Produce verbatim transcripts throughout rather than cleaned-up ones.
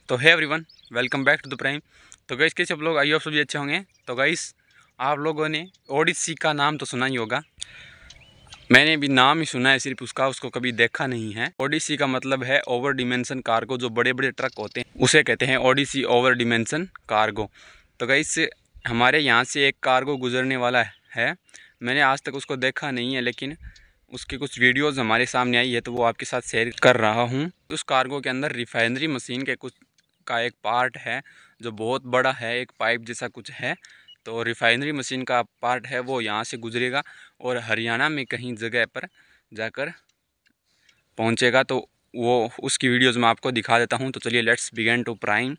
तो hi everyone, welcome back to the prime. तो guys कैसे आप लोग, आई होप सभी अच्छे होंगे। तो गाइस आप लोगों ने ओडिसी का नाम तो सुना ही होगा। मैंने भी नाम ही सुना है सिर्फ उसका, उसको कभी देखा नहीं है। ओडिसी का मतलब है ओवर डिमेंशन कार्गो। जो बड़े बड़े ट्रक होते हैं उसे कहते हैं ओडिसी ओवर डिमेंशन कार्गो। तो गाइस हमारे यहाँ से एक कार्गो गुजरने वाला है। मैंने आज तक उसको देखा नहीं है, लेकिन उसकी कुछ वीडियोस हमारे सामने आई है तो वो आपके साथ शेयर कर रहा हूँ। उस कार्गो के अंदर रिफाइनरी मशीन के कुछ का एक पार्ट है जो बहुत बड़ा है, एक पाइप जैसा कुछ है। तो रिफाइनरी मशीन का पार्ट है वो यहाँ से गुजरेगा और हरियाणा में कहीं जगह पर जाकर पहुँचेगा। तो वो उसकी वीडियोज़ मैं आपको दिखा देता हूँ। तो चलिए लेट्स बिगिन टू प्राइम।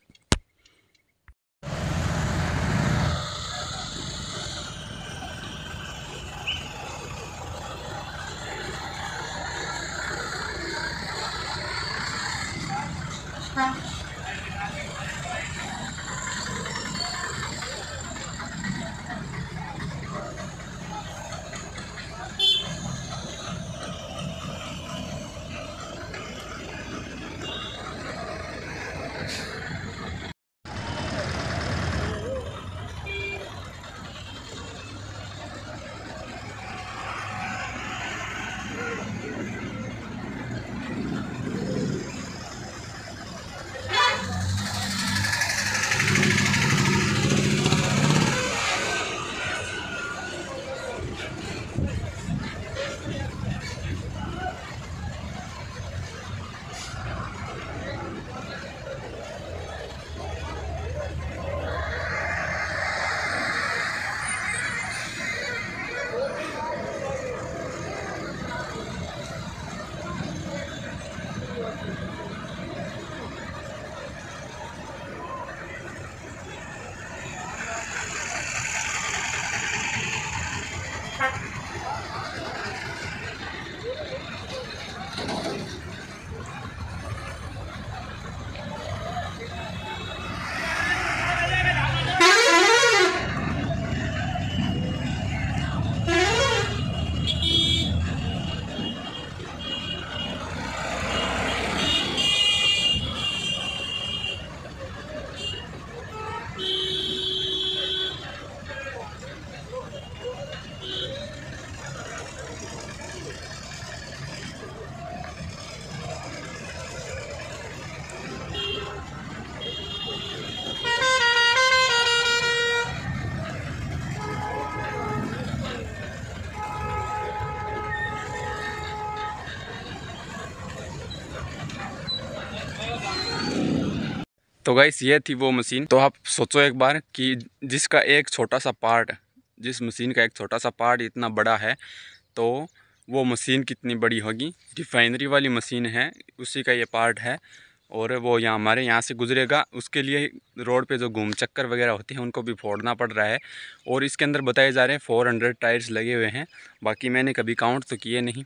तो गाइस ये थी वो मशीन। तो आप सोचो एक बार कि जिसका एक छोटा सा पार्ट, जिस मशीन का एक छोटा सा पार्ट इतना बड़ा है, तो वो मशीन कितनी बड़ी होगी। रिफाइनरी वाली मशीन है, उसी का ये पार्ट है और वो यहाँ हमारे यहाँ से गुजरेगा। उसके लिए रोड पे जो घूम चक्कर वगैरह होते हैं उनको भी फोड़ना पड़ रहा है। और इसके अंदर बताए जा रहे हैं फोर हंड्रेड टायर्स लगे हुए हैं। बाकी मैंने कभी काउंट तो किए नहीं।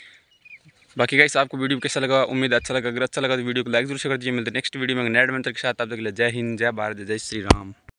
बाकी गाइस आपको वीडियो कैसा लगा, उम्मीद अच्छा लगा। अगर अच्छा लगा तो वीडियो को लाइक जरूर शेयर कर दीजिए। मिलते हैं नेक्स्ट वीडियो में नए एडवेंचर के साथ। तब तक के लिए जय हिंद, जय भारत, जय श्री राम।